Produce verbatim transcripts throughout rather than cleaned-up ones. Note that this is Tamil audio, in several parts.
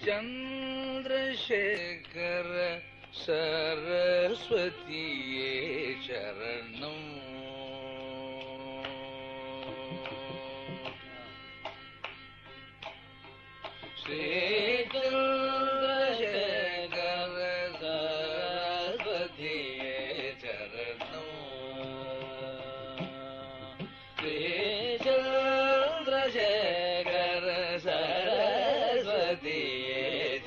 चंद्रशेखर सरस्वतीये शरणम् श्री चंद्रशेखर सरस्वतीये शरणम् श्री चंद्रशेखर सरस्वतीये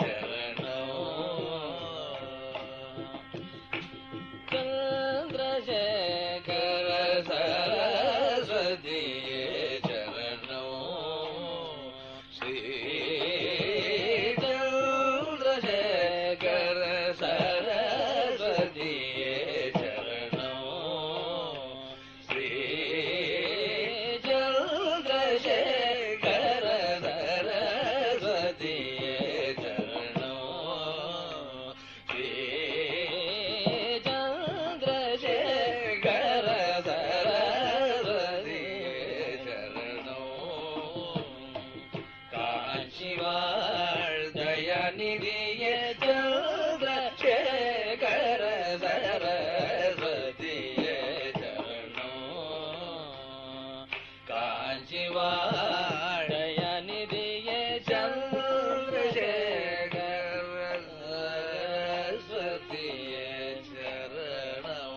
चंद्रशेखर सरस्वतीये शरणो श्री चंद्रशेखर सरस्वतीये शरणो श्री चंद्रशेखर सरस्वतीये शरणो श्री दयानिधिये चंद्रशेखर सरस्वतीये शरणो कांचीवाड़ दयानिधिये चंद्रशेखर सरस्वतीये शरणो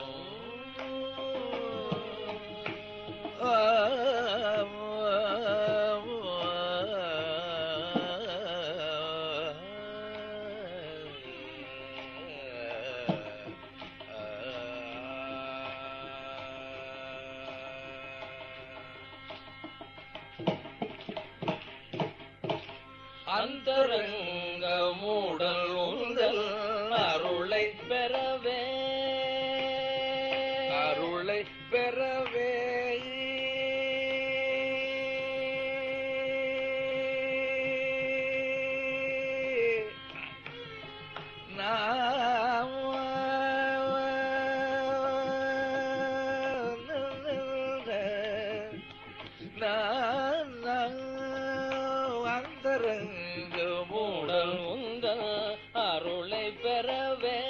अंतरंग मूडल उंदल अरुளை பெறவே अरुளை பெறவே अंतरंग मूडल उंदल अरुளை பெறவே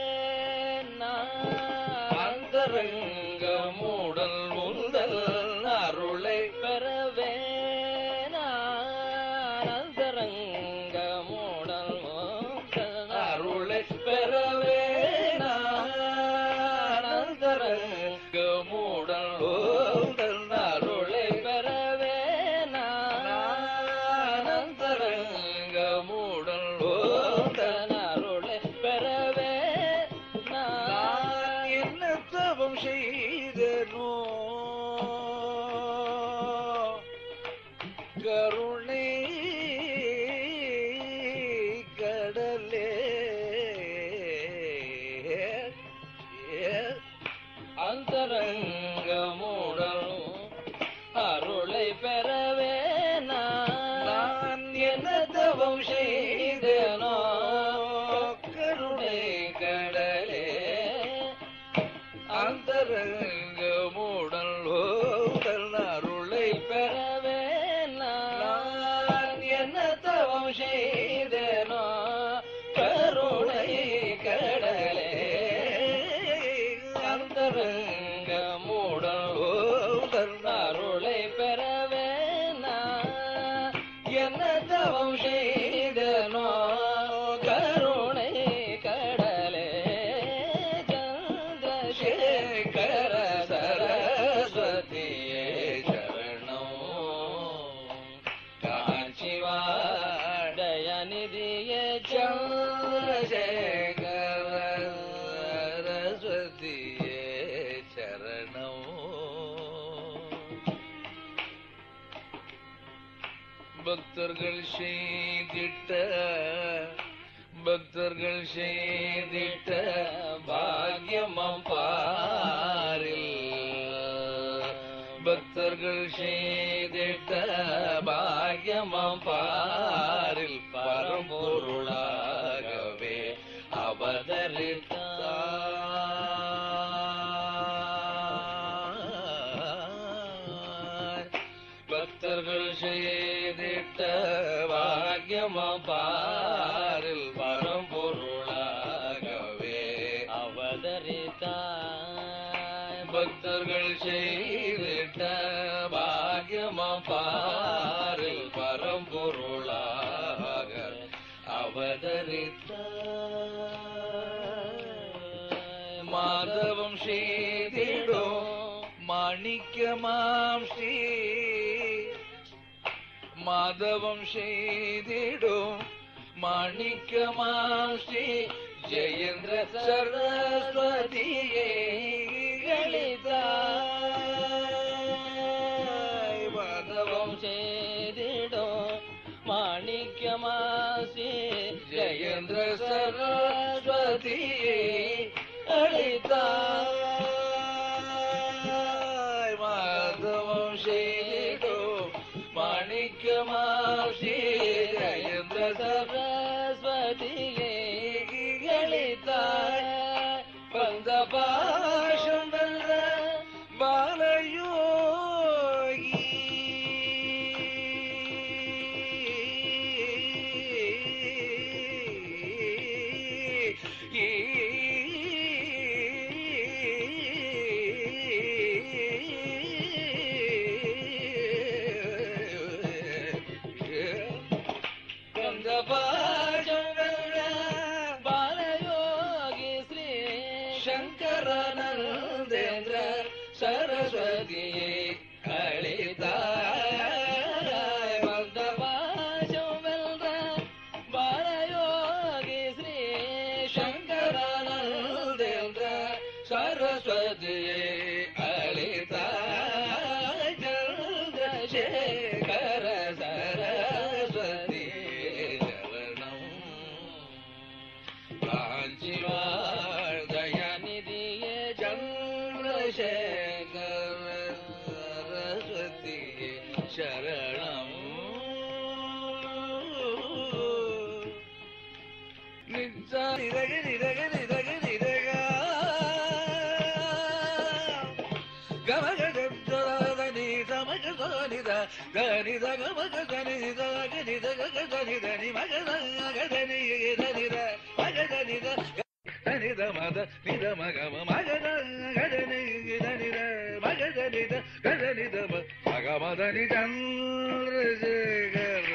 अंतरंग मूडल उंदल अरुளை பெறவே अंतरंग मूडल उंदल अरुளை பெறவே अंतरंग मूडल उंदल अरुளை பெறவே மூடல் ஓதல் அருளை பெறவே நான் என்ன தவம் செய்தனோ கருணை கடலே அந்தரங்க மூடல் அருளை பெறவே நான் என்ன தவம் செய்தனோ கருணை கடலே அந்தரங்க மூடல் ஓதல் அருளை பெறவே நான் என்ன தவம் செய்தனோ கருணை கடலே அந்தரங்க மூடல் ஓதல் அருளை பெறவே என்ன தவம் செய்தனோ கருணை கடலே சந்திரசேகர சரஸ்வதியே சரணோ காஞ்சிவாड़ दयानिधिये चंद्रशेखर सरस्वतीये शरणो பக்தர்கள் செய்திட்ட பக்தர்கள் செய்திட்ட பாக்யமம் பாரில் பக்தர்கள் செய்திட்ட பாக்யமம் பாரில் பரம்பொருளாகவே அவதரித்தார் பக்தர்கள் செய்திட்ட பாக்யமம் பாரில் பரம்பொருளாக அவதரித்த மாதவம் செய்திடும் மாணிக்கமாம் ஸ்ரீ மாதவம் செய்திடும் மாணிக்கமாம் ஸ்ரீ ஜெயேந்திர சரஸ்வதியே கலிதாய் மாதவம் செய்திடும் மாணிக்கமாம் ஸ்ரீ ஜெயேந்திர சரஸ்வதியே கலிதாய் மாதவம் செய்திடும் மாணிக்கமாம் ஸ்ரீ ஜெயேந்திர சரஸ்வதியே கலிதாய் பந்த பாஷம் வெல்ல பாலயோகி பந்த பாஷம் வெல்ல பாலயோகி ஸ்ரீ சங்கரானந்தேந்திர சரஸ்வதியே கலிதாய் பந்த பாஷம் வெல்ல பாலயோகி ஸ்ரீ சங்கரானந்தேந்திர சரஸ்வதியே கலிதாய் சந்திரசேகர சரஸ்வதி சரணம் காஞ்சிவாழ் தயாநிதியே சந்திரசேகர சரஸ்வதியே சரணம் நிஜா நிரக நிரக நிரக நிரக கமகடம் ஜோதனி சமக சோனித கனித கமக கனித கனித கனித நி மகத கதனி கனித மகதனித கனித மத நித மகம மகத கதனி கனித மகதனித கதனித மகமதனி சந்திரசேகர